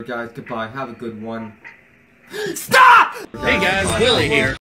Guys, goodbye. Have a good one. Stop! Hey guys, Willie here.